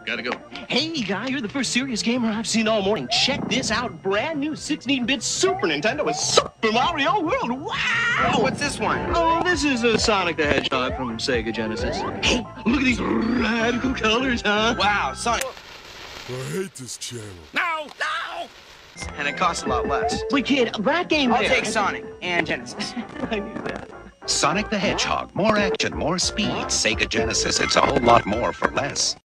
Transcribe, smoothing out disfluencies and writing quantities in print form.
Gotta go. Hey, guy, you're the first serious gamer I've seen all morning. Check this out. Brand new 16-bit Super Nintendo with Super Mario World. Wow! Oh, what's this one? Oh, this is a Sonic the Hedgehog from Sega Genesis. Hey, look at these radical colors, huh? Wow, Sonic. I hate this channel. No! No! And it costs a lot less. Wait, kid, that game I'll there. take Sonic and Genesis. I knew that. Sonic the Hedgehog. More action, more speed. Sega Genesis. It's a whole lot more for less.